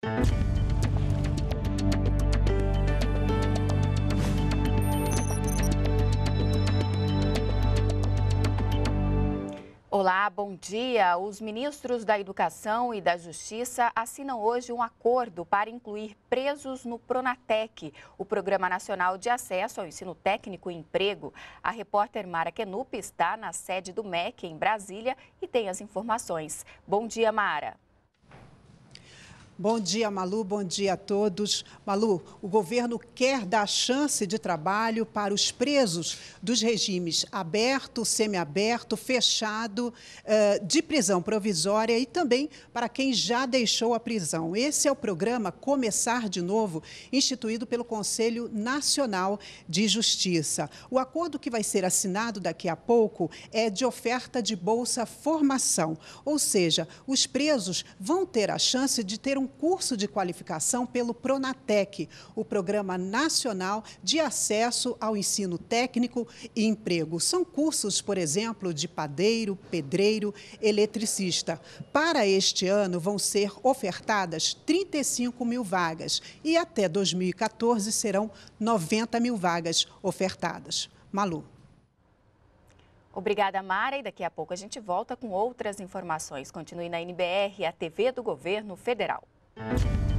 Olá, bom dia. Os ministros da Educação e da Justiça assinam hoje um acordo para incluir presos no Pronatec, o Programa Nacional de Acesso ao Ensino Técnico e Emprego. A repórter Mara Kenup está na sede do MEC, em Brasília, e tem as informações. Bom dia, Mara. Bom dia, Malu. Bom dia a todos. Malu, o governo quer dar chance de trabalho para os presos dos regimes aberto, semiaberto, fechado, de prisão provisória e também para quem já deixou a prisão. Esse é o programa Começar de Novo, instituído pelo Conselho Nacional de Justiça. O acordo que vai ser assinado daqui a pouco é de oferta de bolsa formação, ou seja, os presos vão ter a chance de ter um curso de qualificação pelo Pronatec, o Programa Nacional de Acesso ao Ensino Técnico e Emprego. São cursos, por exemplo, de padeiro, pedreiro, eletricista. Para este ano, vão ser ofertadas 35 mil vagas e até 2014 serão 90 mil vagas ofertadas. Malu. Obrigada, Mara. E daqui a pouco a gente volta com outras informações. Continue na NBR, a TV do Governo Federal.